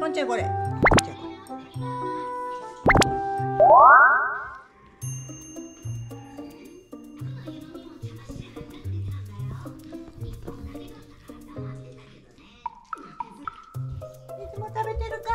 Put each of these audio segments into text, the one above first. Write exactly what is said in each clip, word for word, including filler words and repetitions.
こんちゃんこれ。いつも食べてるか。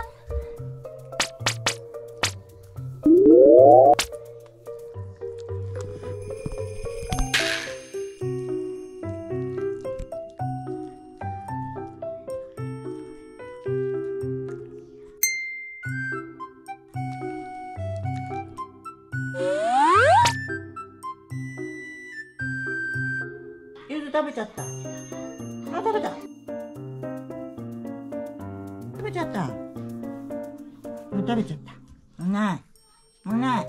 ゆず食べちゃった。あ、食べた。食べちゃった。食べちゃった。うまい。うまい。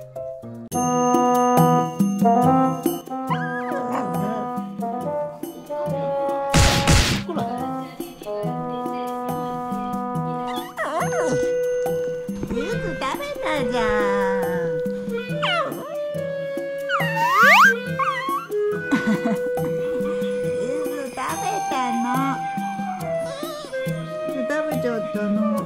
ほら。ゆず食べたじゃん。食べちゃったの。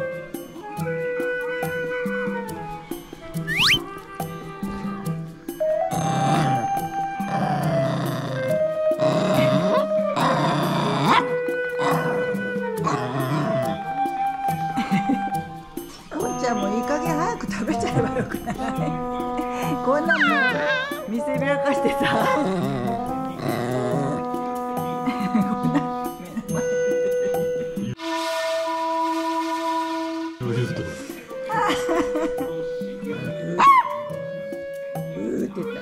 こんちゃんもいい加減早く食べちゃえばよくない？こんなもん見せびらかしてさ。うーって言った。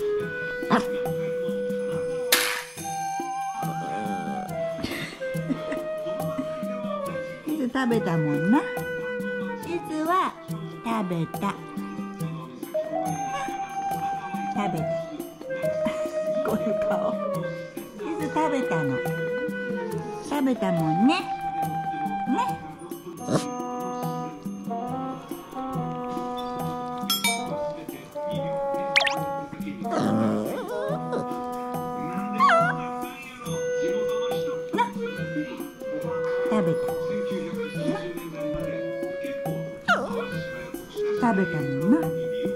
いつ食べたもんな。いつは食べた。食べた。こういう顔。いつ食べたの。食べたもんね。ね。食べた。食べたのな。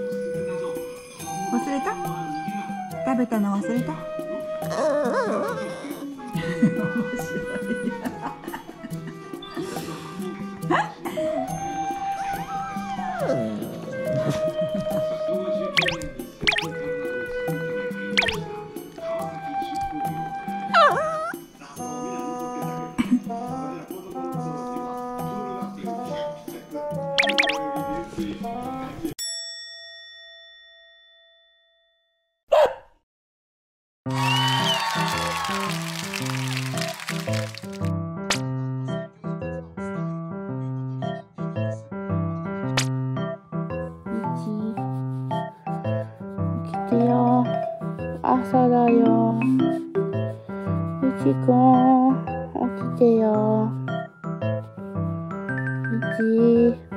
忘れた？食べたの忘れた？面白い。 朝だよ。みちくん、起きてよ。みち。